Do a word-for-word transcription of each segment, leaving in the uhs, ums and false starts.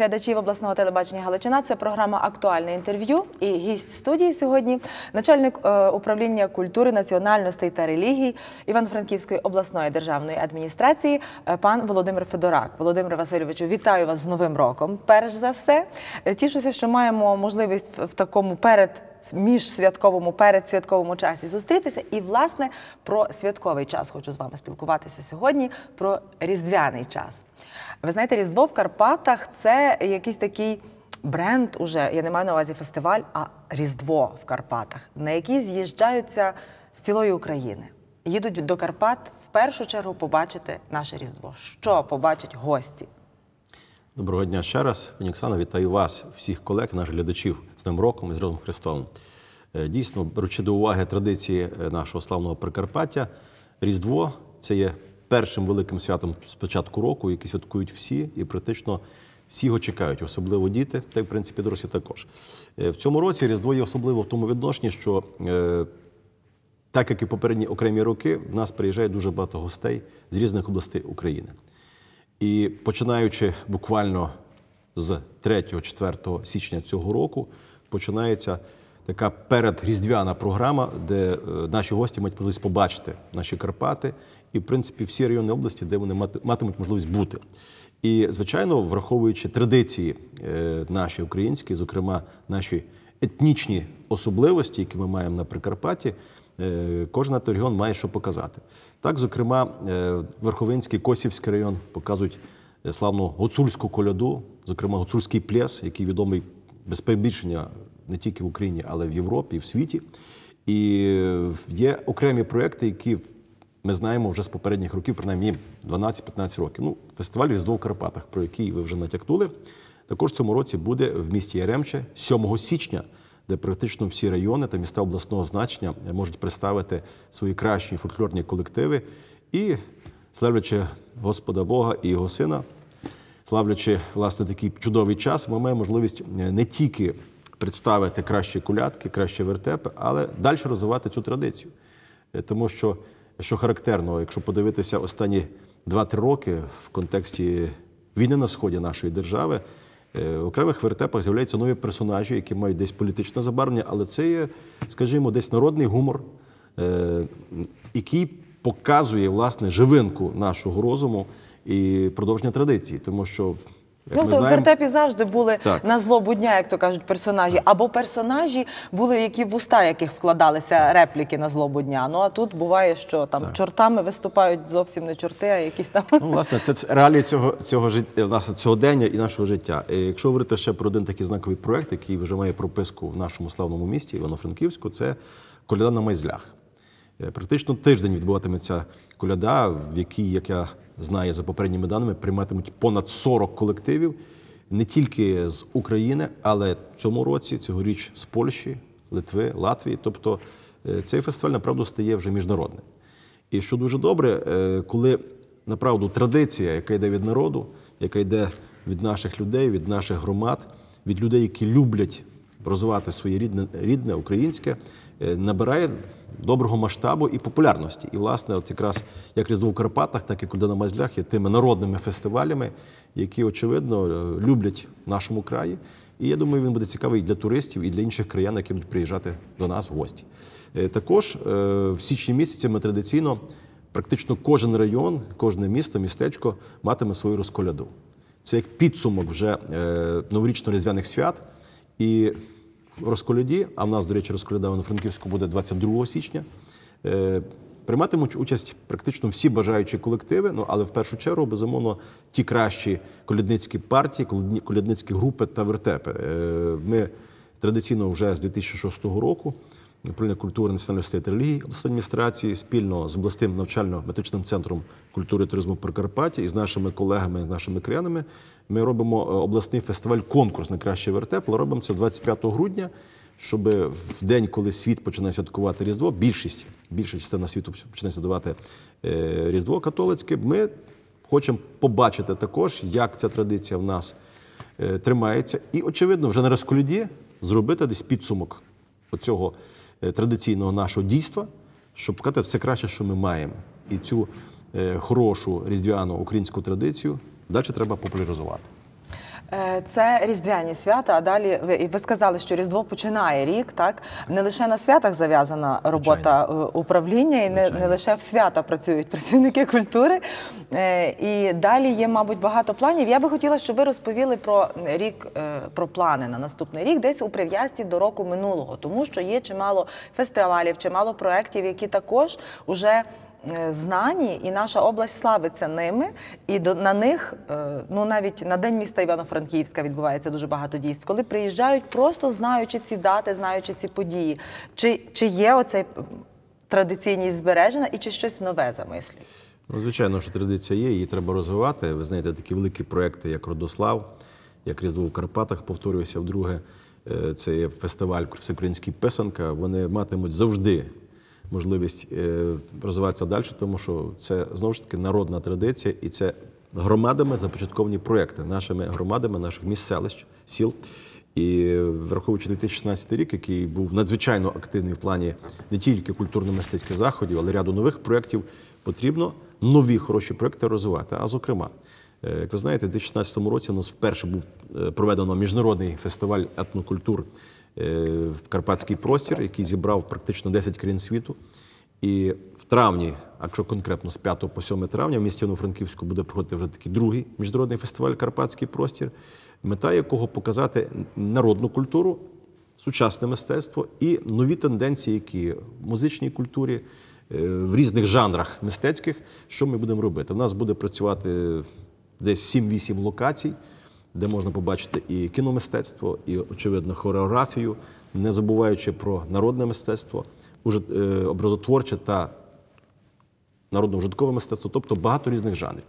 глядачів обласного телебачення Галичина. Це програма «Актуальне інтерв'ю». І гість студії сьогодні – начальник управління культури, національностей та релігій Івано-Франківської обласної державної адміністрації пан Володимир Федорак. Володимир Васильовичу, вітаю вас з Новим роком, перш за все. Тішуся, що маємо можливість в такому перед міжсвятковому, передсвятковому часі зустрітися. І, власне, про святковий час хочу з вами спілкуватися сьогодні, про різдвяний час. Ви знаєте, Різдво в Карпатах – це якийсь такий бренд уже, я не маю на увазі фестиваль, а Різдво в Карпатах, на який з'їжджаються з цілої України. Їдуть до Карпат в першу чергу побачити наше Різдво. Що побачать гості? Доброго дня ще раз. Пані Оксано, вітаю вас, всіх колег, наших глядачів з Новим роком і з Різдвом Христовим. Дійсно, беручи до уваги традиції нашого славного Прикарпаття, Різдво – це є першим великим святом з початку року, який святкують всі, і практично всі його чекають, особливо діти, та й, в принципі, дорослі також. В цьому році Різдво є особливо в тому відношенні, що, так як і попередні окремі роки, в нас приїжджає дуже багато гостей з різних областей України. І починаючи буквально з третього-четвертого січня цього року, починається така передріздвяна програма, де наші гості мають можливість побачити наші Карпати і, в принципі, всі райони області, де вони матимуть можливість бути. І, звичайно, враховуючи традиції наші українські, зокрема, наші етнічні особливості, які ми маємо на Прикарпатті, кожен регіон має що показати. Так, зокрема, Верховинський, Косівський район показують славну гуцульську коляду, зокрема, гуцульський пляс, який відомий без перебільшення не тільки в Україні, але й в Європі, і в світі. І є окремі проекти, які ми знаємо вже з попередніх років, принаймні дванадцять-п'ятнадцять років. Ну, фестиваль «Різдво в Карпатах», про який ви вже натякнули, також в цьому році буде в місті Яремче сьомого січня, де практично всі райони та міста обласного значення можуть представити свої кращі фольклорні колективи і, славлячи Господа Бога і Його Сина, славлячи, власне, такий чудовий час, ми маємо можливість не тільки представити кращі колядки, кращі вертепи, але далі розвивати цю традицію. Тому що, що характерно, якщо подивитися останні два-три роки в контексті війни на сході нашої держави, в окремих вертепах з'являються нові персонажі, які мають десь політичне забарвлення, але це є, скажімо, десь народний гумор, який показує, власне, живинку нашого розуму і продовження традиції. Тому що, Ну, в вертепі завжди були так. на злобу дня, як то кажуть, персонажі. Або персонажі були, які в уста яких вкладалися репліки на злобу дня. Ну, а тут буває, що там так. чортами виступають зовсім не чорти, а якісь там... Ну, власне, це реалії цього, цього, власне, цього дня і нашого життя. І якщо говорити ще про один такий знаковий проєкт, який вже має прописку в нашому славному місті, Івано-Франківську, це коляда на майзлях. Практично тиждень відбуватиметься коляда, в якій, як я знаю за попередніми даними, прийматимуть понад сорок колективів, не тільки з України, але в цьому році, цьогоріч з Польщі, Литви, Латвії. Тобто цей фестиваль, направду, стає вже міжнародним. І що дуже добре, коли, направду, традиція, яка йде від народу, яка йде від наших людей, від наших громад, від людей, які люблять розвивати своє рідне, рідне, українське, набирає доброго масштабу і популярності. І, власне, от якраз як Різдво в Карпатах, так і коляда на майзлях є тими народними фестивалями, які, очевидно, люблять в нашому краї. І я думаю, він буде цікавий і для туристів, і для інших краян, які будуть приїжджати до нас в гості. Також в січні місяці ми традиційно, практично кожен район, кожне місто, містечко матиме свою розколяду. Це як підсумок вже новорічно-різдвяних свят. І в розколяді, а в нас, до речі, розколяда на Франківську буде двадцять другого січня, прийматимуть участь практично всі бажаючі колективи, ну, але в першу чергу, безумовно, ті кращі колядницькі партії, колядницькі групи та вертепи. Ми традиційно вже з дві тисячі шостого року Управління культури, національностей та релігій обласної адміністрації спільно з обласним навчально-методичним центром культури і туризму Прикарпаття і з нашими колегами, з нашими краянами ми робимо обласний фестиваль-конкурс на кращий вертеп, але робимо це двадцять п'ятого грудня, щоб в день, коли світ починає святкувати Різдво, більшість, більша частина світу починає святкувати Різдво католицьке, ми хочемо побачити також, як ця традиція в нас тримається. І, очевидно, вже на розколяді зробити десь підсумок оцього традиційного нашого дійства, щоб показати все краще, що ми маємо. І цю хорошу різдвяну українську традицію далі треба популяризувати. Е, Це різдвяні свята, а далі ви, і ви сказали, що Різдво починає рік, так? Не лише на святах зав'язана робота е, управління, і не, не лише в свята працюють працівники культури. Е, І далі є, мабуть, багато планів. Я би хотіла, щоб ви розповіли про рік, е, про плани на наступний рік, десь у прив'язці до року минулого, тому що є чимало фестивалів, чимало проєктів, які також уже знані, і наша область славиться ними, і до, на них, ну навіть на День міста Івано-Франківська відбувається дуже багато дійств, коли приїжджають просто знаючи ці дати, знаючи ці події. Чи, чи є оцей традиційність збережена і чи щось нове замислюють? Ну, звичайно, що традиція є, її треба розвивати. Ви знаєте, такі великі проекти, як «Родослав», як «Різдво в Карпатах», повторююся вдруге, це є фестиваль «Всеукраїнський писанка», вони матимуть завжди можливість розвиватися далі, тому що це, знову ж таки, народна традиція, і це громадами започатковані проекти, нашими громадами, наших міст, селищ, сіл. І враховуючи дві тисячі шістнадцятий рік, який був надзвичайно активний в плані не тільки культурно-мистецьких заходів, але й ряду нових проєктів, потрібно нові хороші проєкти розвивати. А зокрема, як ви знаєте, у дві тисячі шістнадцятому році у нас вперше був проведено міжнародний фестиваль етнокультур «Карпатський простір», який зібрав практично десять країн світу. І в травні, якщо конкретно з п'ятого по сьоме травня, в місті Івано-Франківську буде проходити вже такий другий міжнародний фестиваль «Карпатський простір», мета якого показати народну культуру, сучасне мистецтво і нові тенденції, які в музичній культурі, в різних жанрах мистецьких, що ми будемо робити. У нас буде працювати десь сім-вісім локацій, де можна побачити і кіномистецтво, і, очевидно, хореографію, не забуваючи про народне мистецтво, образотворче та народно-ужиткове мистецтво, тобто багато різних жанрів.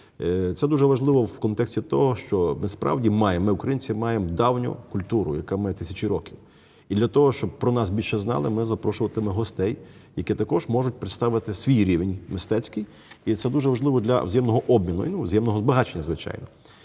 Це дуже важливо в контексті того, що ми справді маємо, ми, українці, маємо давню культуру, яка має тисячі років. І для того, щоб про нас більше знали, ми запрошуватимемо гостей, які також можуть представити свій рівень мистецький. І це дуже важливо для взаємного обміну, ну, взаємного збагачення, звичайно.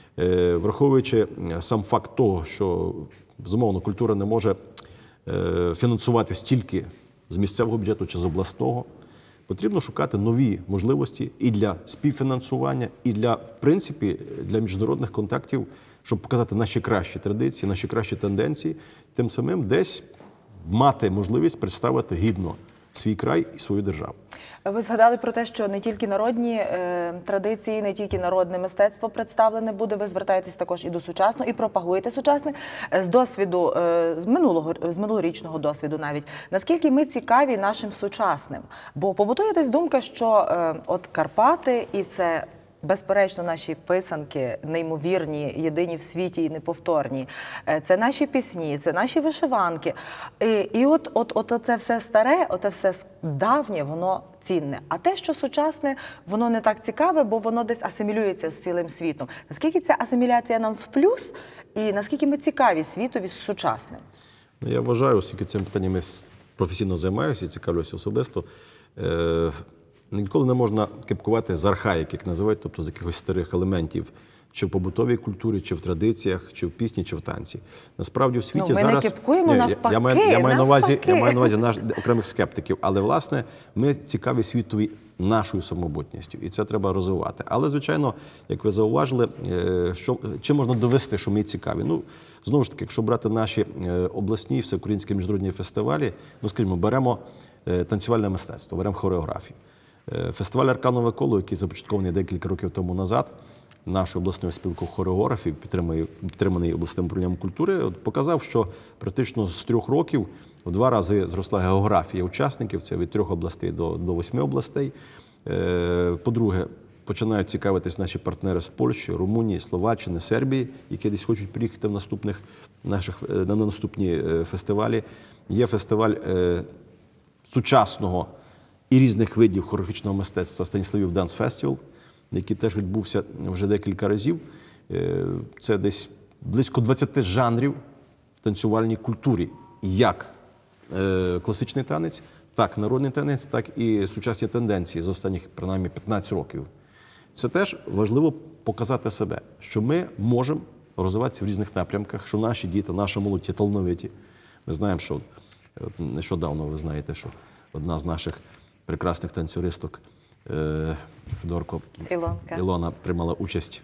Враховуючи сам факт того, що, безумовно, культура не може фінансуватись тільки з місцевого бюджету чи з обласного, потрібно шукати нові можливості і для співфінансування, і для, в принципі, для міжнародних контактів, щоб показати наші кращі традиції, наші кращі тенденції, тим самим десь мати можливість представити гідно свій край і свою державу. Ви згадали про те, що не тільки народні е, традиції, не тільки народне мистецтво представлене буде, ви звертаєтесь також і до сучасного, і пропагуєте сучасне. З досвіду, е, з минулого, з минулорічного досвіду навіть, наскільки ми цікаві нашим сучасним? Бо побутує десь думка, що е, от Карпати, і це безперечно, наші писанки неймовірні, єдині в світі і неповторні. Це наші пісні, це наші вишиванки. І, і от, от, от це все старе, от це все давнє, воно цінне. А те, що сучасне, воно не так цікаве, бо воно десь асимілюється з цілим світом. Наскільки ця асиміляція нам в плюс, і наскільки ми цікаві світові з сучасним? Ну, я вважаю, оскільки цим питанням я професійно займаюся і цікавлюся особисто, е ніколи не можна кепкувати з архаїк, як називають, тобто з якихось старих елементів, чи в побутовій культурі, чи в традиціях, чи в пісні, чи в танці. Насправді в світі ну, ми зараз... не кепкуємо, Ні, навпаки, я, маю, я, маю на увазі, навпаки. я маю на увазі наш, окремих скептиків, але, власне, ми цікаві світові нашою самобутністю, і це треба розвивати. Але, звичайно, як ви зауважили, що, чим можна довести, що ми цікаві? Ну, знову ж таки, якщо брати наші обласні, всеукраїнські міжнародні фестивалі, ну, скажімо, беремо танцювальне мистецтво, беремо хореографію. Фестиваль «Арканове коло», який започаткований декілька років тому назад, нашою обласною спілкою хореографів, підтриманий обласним управлінням культури, показав, що практично з трьох років в два рази зросла географія учасників, це від трьох областей до, до восьми областей. По-друге, починають цікавитись наші партнери з Польщі, Румунії, Словаччини, Сербії, які десь хочуть приїхати в наступних наших, на наступні фестивалі. Є фестиваль сучасного і різних видів хореографічного мистецтва «Станіславів Данс Фестивал», який теж відбувся вже декілька разів. Це десь близько двадцяти жанрів в танцювальній культурі. Як класичний танець, так народний танець, так і сучасні тенденції за останніх, принаймні, п'ятнадцять років. Це теж важливо показати себе, що ми можемо розвиватися в різних напрямках, що наші діти, наша молодь є талановиті. Ми знаємо, що нещодавно, ви знаєте, що одна з наших прекрасних танцюристок Федорко Ілонка. Ілона приймала участь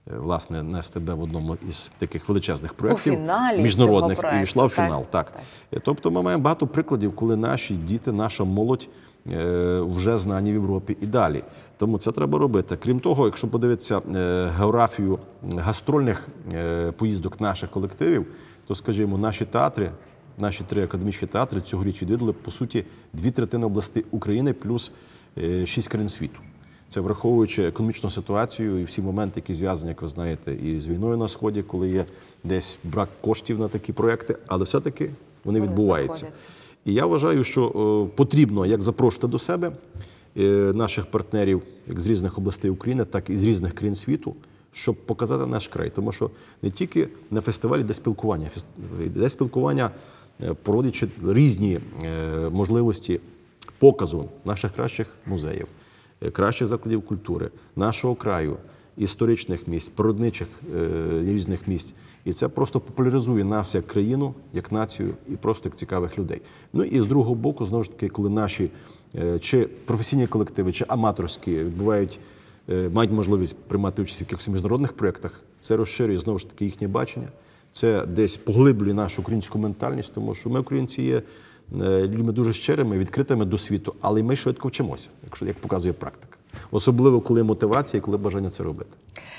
власне, нести тебе в одному із таких величезних проєктів фіналі міжнародних цього і йшла в проекту, фінал. так, Так. так. Тобто ми маємо багато прикладів, коли наші діти, наша молодь е, вже знані в Європі і далі. Тому це треба робити. Крім того, якщо подивитися е, географію гастрольних е, поїздок наших колективів, то, скажімо, наші театри, наші три академічні театри цьогоріч відвідали, по суті, дві третини областей України плюс е, шість країн світу. Це враховуючи економічну ситуацію і всі моменти, які зв'язані, як ви знаєте, і з війною на Сході, коли є десь брак коштів на такі проекти, але все-таки вони, Вони відбуваються. знаходяться. І я вважаю, що о, потрібно як запрошувати до себе е, наших партнерів як з різних областей України, так і з різних країн світу, щоб показати наш край. Тому що не тільки на фестивалі йде спілкування, йде спілкування, е, породячи різні е, можливості показу наших кращих музеїв, е, кращих закладів культури, нашого краю, історичних місць, природничих е, різних місць. І це просто популяризує нас як країну, як націю і просто як цікавих людей. Ну і з другого боку, знову ж таки, коли наші е, чи професійні колективи, чи аматорські відбувають, е, мають можливість приймати участь в якихось міжнародних проєктах, це розширює знову ж таки їхнє бачення, це десь поглиблює нашу українську ментальність, тому що ми, українці, є е, людьми дуже щирими, відкритими до світу, але й ми швидко вчимося, якщо як показує практика. Особливо, коли мотивація, коли бажання це робити.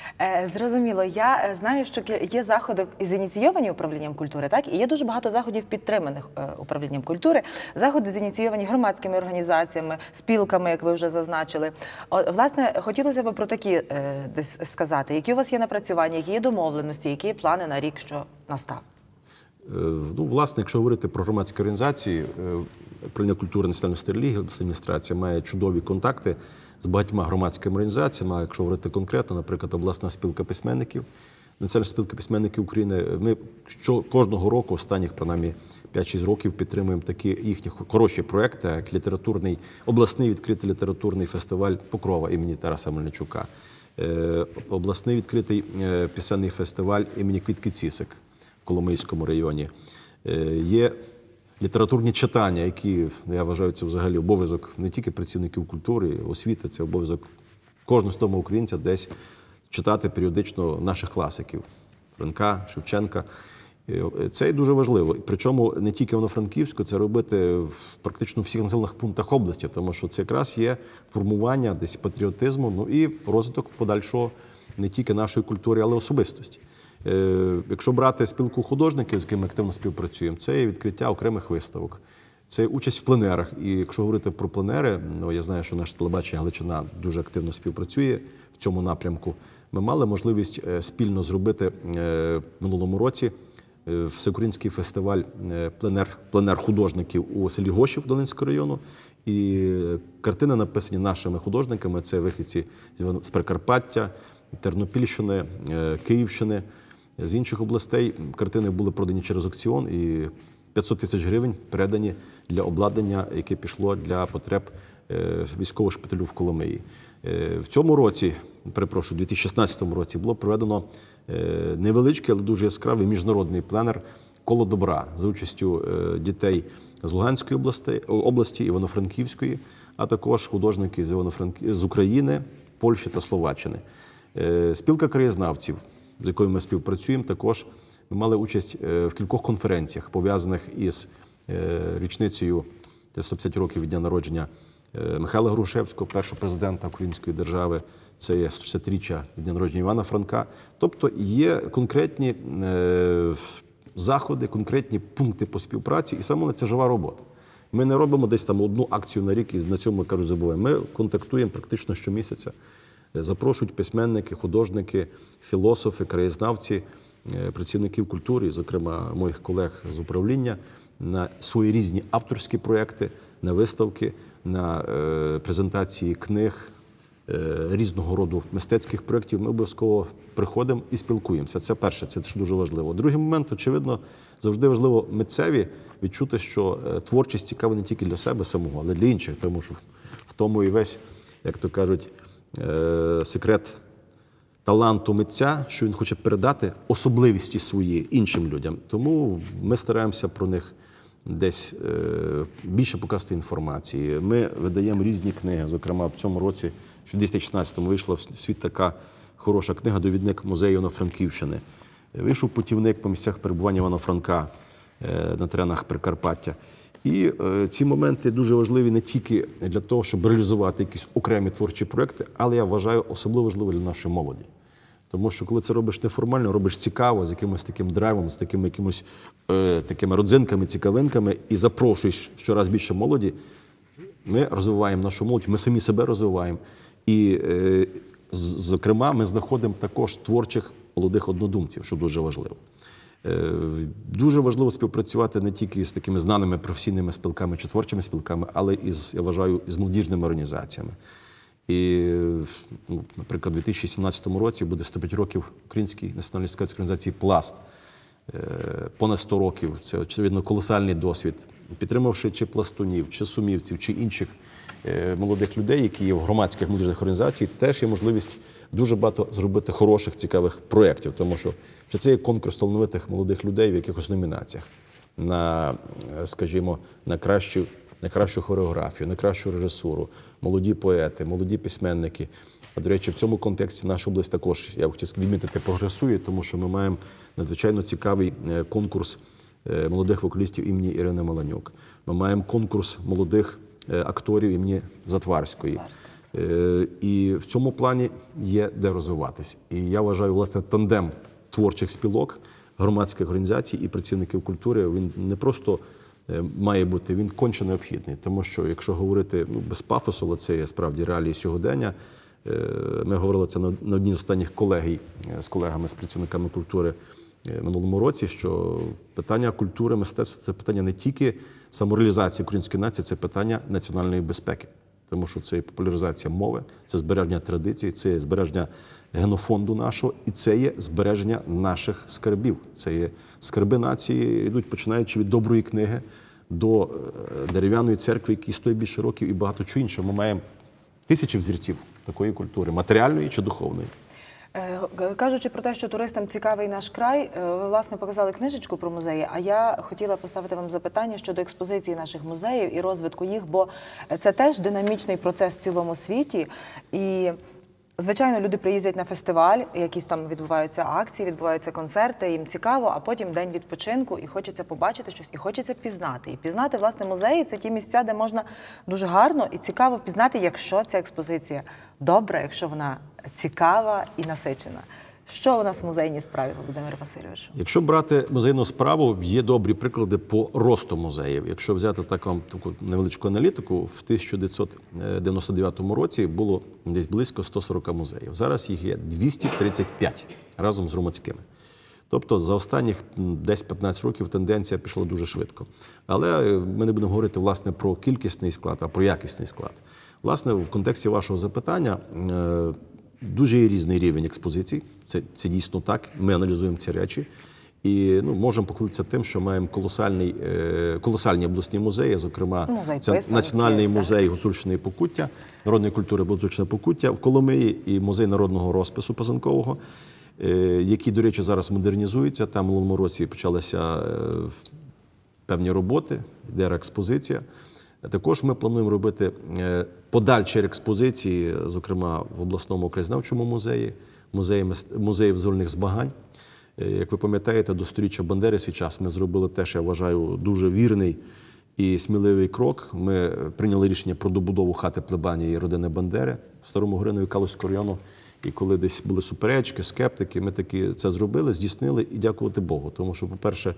Е, Зрозуміло. Я е, знаю, що кі- є заходи зініційовані управлінням культури, так? І є дуже багато заходів підтриманих е, управлінням культури. Заходи зініційовані громадськими організаціями, спілками, як ви вже зазначили. О, власне, хотілося б про такі е, десь сказати. Які у вас є напрацювання, які є домовленості, які є плани на рік, що настав? Е, Ну, власне, якщо говорити про громадські організації, е, управління культури національної релігії, адміністрація має чудові контакти з багатьма громадськими організаціями. А якщо говорити конкретно, наприклад, обласна спілка письменників, Національна спілка письменників України, ми що кожного року, останніх принаймні п'ять-шість років, підтримуємо такі їхні хороші проекти, як літературний, обласний відкритий літературний фестиваль Покрова імені Тараса Мельничука, е, обласний відкритий е, пісенний фестиваль імені Квітки Цісик в Коломийському районі. Е, Є літературні читання, які, я вважаю, це взагалі обов'язок не тільки працівників культури, освіти, це обов'язок кожного свідомого українця десь читати періодично наших класиків Франка, Шевченка. Це і дуже важливо. Причому не тільки в Івано-Франківську, це робити в практично всіх населених пунктах області, тому що це якраз є формування десь патріотизму, ну і розвиток подальшого не тільки нашої культури, але особистості. Е, Якщо брати спілку художників, з якими активно співпрацюємо, це є відкриття окремих виставок, це участь в пленерах. І якщо говорити про пленери, ну я знаю, що наше телебачення Галичина дуже активно співпрацює в цьому напрямку. Ми мали можливість е, спільно зробити е, в минулому році е, всеукраїнський фестиваль е, пленер, пленер художників у селі Гошів Долинського району. І е, картини написані нашими художниками, це вихідці з Івано- з Прикарпаття, Тернопільщини, е, Київщини, з інших областей. Картини були продані через аукціон і п'ятсот тисяч гривень передані для обладнання, яке пішло для потреб е, військового шпиталю в Коломиї. Е, В цьому році, перепрошую, у дві тисячі шістнадцятому році було проведено е, невеличкий, але дуже яскравий міжнародний пленер «Коло добра» за участю е, дітей з Луганської області, області Івано-Франківської, а також художники з, Івано-Франк- з України, Польщі та Словаччини. Е, Спілка краєзнавців, з якою ми співпрацюємо, також ми мали участь е, в кількох конференціях, пов'язаних із е, річницею сто п'ятдесят років від дня народження е, Михайла Грушевського, першого президента Української держави. Це є сто шістдесятиріччя від дня народження Івана Франка. Тобто є конкретні е, заходи, конкретні пункти по співпраці, і саме це жива робота. Ми не робимо десь там одну акцію на рік і на цьому, кажуть, забуваємо. Ми контактуємо практично щомісяця. Запрошують письменники, художники, філософи, краєзнавці, працівників культури, зокрема моїх колег з управління, на свої різні авторські проекти, на виставки, на е, презентації книг, е, різного роду мистецьких проєктів. Ми обов'язково приходимо і спілкуємося. Це перше, це теж дуже важливо. Другий момент, очевидно, завжди важливо митцеві відчути, що е, творчість цікава не тільки для себе самого, але й для інших, тому що в тому і весь, як то кажуть, секрет таланту митця, що він хоче передати особливості свої іншим людям. Тому ми стараємося про них десь більше показати інформації. Ми видаємо різні книги. Зокрема, в цьому році, в дві тисячі шістнадцятому, вийшла в світ така хороша книга «Довідник музею Івано-Франківщини». Вийшов путівник по місцях перебування Івана Франка на теренах Прикарпаття. І ці моменти дуже важливі не тільки для того, щоб реалізувати якісь окремі творчі проекти, але я вважаю особливо важливо для нашої молоді. Тому що коли це робиш неформально, робиш цікаво, з якимось таким драйвом, з такими якимось е, такими родзинками, цікавинками і запрошуєш щораз більше молоді, ми розвиваємо нашу молодь, ми самі себе розвиваємо. І, е, зокрема, ми знаходимо також творчих молодих однодумців, що дуже важливо. Е, дуже важливо співпрацювати не тільки з такими знаними професійними спілками чи творчими спілками, але і з, я вважаю, і з молодіжними організаціями. І, ну, наприклад, у дві тисячі сімнадцятому році буде сто п'ять років Українській національній організації «Пласт». Понад сто років. Це, очевидно, колосальний досвід. Підтримавши чи пластунів, чи сумівців, чи інших молодих людей, які є в громадських молодіжних організаціях, теж є можливість дуже багато зробити хороших, цікавих проєктів. Тому що, що це є конкурс талановитих молодих людей в якихось номінаціях на, скажімо, на кращу на кращу хореографію, на кращу режисуру, молоді поети, молоді письменники. А, до речі, в цьому контексті наша область також, я б хотів відмітити, прогресує, тому що ми маємо надзвичайно цікавий конкурс молодих вокалістів імені Ірини Маланюк. Ми маємо конкурс молодих акторів імені Затварської. І в цьому плані є де розвиватись. І я вважаю, власне, тандем творчих спілок, громадських організацій і працівників культури, він не просто має бути, він конче необхідний. Тому що, якщо говорити ну, без пафосу, але це є справді реалії сьогодення, ми говорили це на одній з останніх колегій з колегами, з працівниками культури в минулому році, що питання культури, мистецтва – це питання не тільки самореалізації української нації, це питання національної безпеки. Тому що це і популяризація мови, це збереження традицій, це є збереження генофонду нашого, і це є збереження наших скарбів. Це є скарби нації, йдуть починаючи від доброї книги до дерев'яної церкви, які стоїть більше років, і багато чого іншого. Ми маємо тисячі взірців такої культури, матеріальної чи духовної. Кажучи про те, що туристам цікавий наш край, ви, власне, показали книжечку про музеї, а я хотіла поставити вам запитання щодо експозиції наших музеїв і розвитку їх, бо це теж динамічний процес в цілому світі. І, звичайно, люди приїздять на фестиваль, якісь там відбуваються акції, відбуваються концерти, їм цікаво, а потім день відпочинку, і хочеться побачити щось, і хочеться пізнати. І пізнати, власне, музеї – це ті місця, де можна дуже гарно і цікаво впізнати, якщо ця експозиція добра, якщо вона цікава і насичена. Що у нас в музейній справі, Володимире Васильовичу? Якщо брати музейну справу, є добрі приклади по росту музеїв. Якщо взяти таку, таку невеличку аналітику, в тисяча дев'ятсот дев'яносто дев'ятому році було десь близько ста сорока музеїв. Зараз їх є двісті тридцять п'ять разом з громадськими. Тобто за останніх десять-п'ятнадцять років тенденція пішла дуже швидко. Але ми не будемо говорити, власне, про кількісний склад, а про якісний склад. Власне, в контексті вашого запитання, дуже є різний рівень експозицій, це, це дійсно так, ми аналізуємо ці речі. І ну, можемо похвалитися тим, що маємо колосальний, е, колосальні обласні музеї, зокрема, музей це писанки, Національний музей Гуцульщини і Покуття, народної культури Гуцульщини і Покуття в Коломиї і музей народного розпису писанкового, е, які, до речі, зараз модернізуються. Там в минулому році почалися е, певні роботи, йде реекспозиція. Також ми плануємо робити подальші експозиції, зокрема в обласному краєзнавчому музеї, музеї, музеї визвольних змагань. Як ви пам'ятаєте, до сторіччя Бандери в свій час ми зробили теж, я вважаю, дуже вірний і сміливий крок. Ми прийняли рішення про добудову хати плебанії родини Бандери в Старому Горинові Калузького району. І коли десь були суперечки, скептики, ми таки це зробили, здійснили і дякувати Богу. Тому що, по-перше,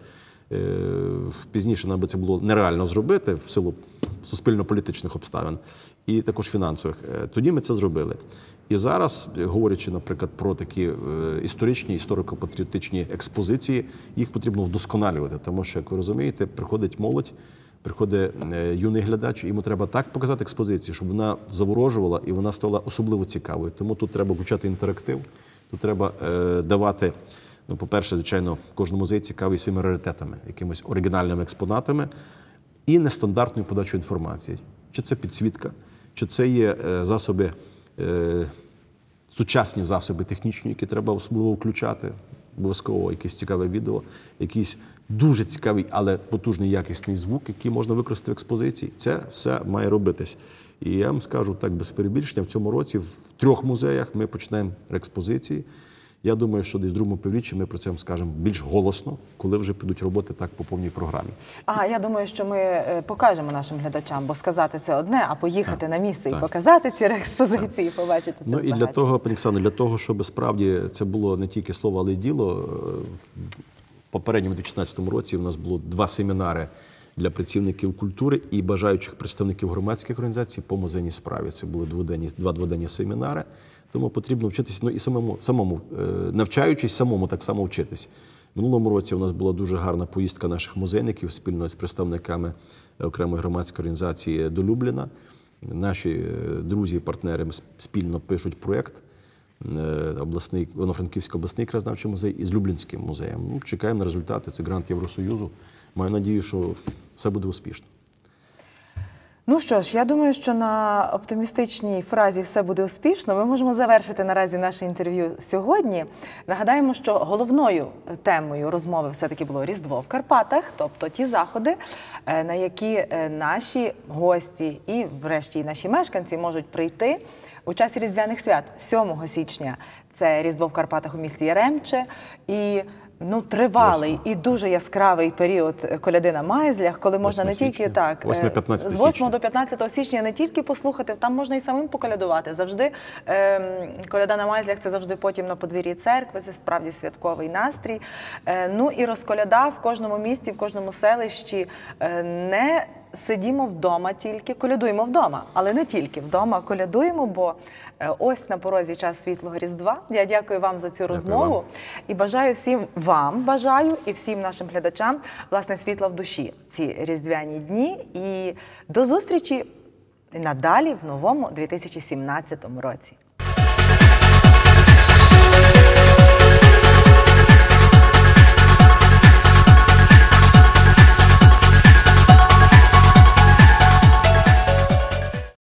пізніше нам би це було нереально зробити в силу суспільно-політичних обставин і також фінансових. Тоді ми це зробили. І зараз, говорячи, наприклад, про такі історичні, історико-патріотичні експозиції, їх потрібно вдосконалювати, тому що, як ви розумієте, приходить молодь, приходить юний глядач, і йому треба так показати експозицію, щоб вона заворожувала і вона стала особливо цікавою. Тому тут треба включати інтерактив, тут треба давати. Ну, по-перше, звичайно, кожен музей цікавий своїми раритетами, якимись оригінальними експонатами і нестандартною подачою інформації. Чи це підсвітка, чи це є засоби, е, сучасні засоби технічні, які треба особливо включати, обов'язково якесь цікаве відео, якісь дуже цікавий, але потужний якісний звук, який можна використати в експозиції. Це все має робитись. І я вам скажу так без перебільшення, в цьому році в трьох музеях ми починаємо експозиції. Я думаю, що десь в другому півріччі ми про це вам скажемо більш голосно, коли вже підуть роботи так по повній програмі. А, я думаю, що ми е, покажемо нашим глядачам, бо сказати це одне, а поїхати Так, на місце так. і показати ці експозиції, і побачити це Ну і для збагачення. того, пані Оксано, для того, щоб справді це було не тільки слово, але й діло, е, в попередньому дві тисячі шістнадцятому році у нас було два семінари для працівників культури і бажаючих представників громадських організацій по музейній справі. Це були дводенні, два дводенні семінари, тому потрібно вчитися, ну і самому, самому е, навчаючись, самому так само вчитись. Минулому році у нас була дуже гарна поїздка наших музейників спільно з представниками окремої громадської організації до Любліна. Наші е, друзі і партнери спільно пишуть проєкт. Обласний, Івано-Франківський обласний краєзнавчий музей із Люблінським музеєм. Ну, чекаємо на результати. Це грант Євросоюзу. Маю надію, що все буде успішно. Ну що ж, я думаю, що на оптимістичній фразі «все буде успішно» ми можемо завершити наразі наше інтерв'ю сьогодні. Нагадаємо, що головною темою розмови все-таки було Різдво в Карпатах, тобто ті заходи, на які наші гості і, врешті, і наші мешканці можуть прийти у часі Різдвяних свят. сьомого січня це Різдво в Карпатах у місті Яремче і ну, тривалий і дуже яскравий період коляди на Майзлях, коли можна не тільки так, з восьмого до п'ятнадцятого січня не тільки послухати, там можна і самим поколядувати. Завжди е, коляда на Майзлях – це завжди потім на подвір'ї церкви, це справді святковий настрій. Е, ну і розколяда в кожному місті, в кожному селищі. Е, не сидімо вдома тільки, колядуємо вдома, але не тільки вдома колядуємо, бо ось на порозі час світлого Різдва. Я дякую вам за цю розмову вам. і бажаю всім вам, бажаю і всім нашим глядачам, власне, світла в душі в ці різдвяні дні. І до зустрічі надалі в новому дві тисячі сімнадцятому році.